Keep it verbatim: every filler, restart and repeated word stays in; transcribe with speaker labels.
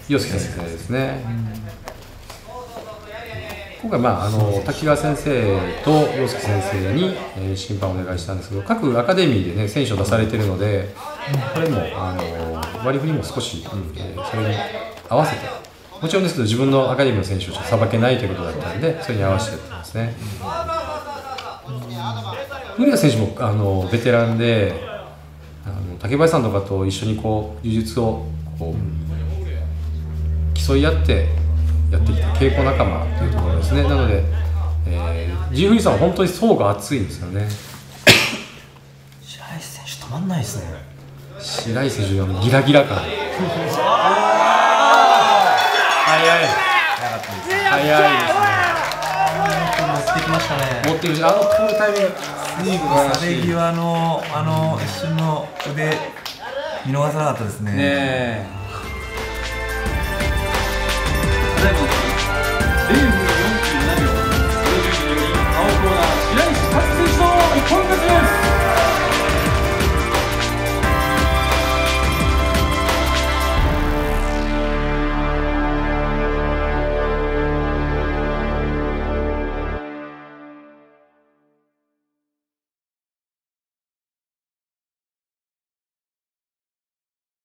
Speaker 1: 洋介先生ですね。今回、まあ、あの滝川先生と洋介先生に、えー、審判をお願いしたんですけど、各アカデミーで、ね、選手を出されているので、これもあの割り振りも少し、うんえー、それに合わせて、もちろんですけど自分のアカデミーの選手をさばけないということだったので、それに合わせてやってますね。古谷選手もあのベテランで、あの竹林さんとかと一緒にこう技術をこう競い合ってやってきた稽古仲間というところですね。なので、えー、ジーフリーさんは本当に層が厚いんですよね。
Speaker 2: 白石選手止まんないですね。
Speaker 1: 白石選手のギラギラ感。早い。早いですね。
Speaker 2: 持ってきましたね。
Speaker 1: 持ってるし、あの通るタイミング。
Speaker 2: 最後の壁際のあの一瞬の腕見逃さなかったですね。
Speaker 1: ねえ。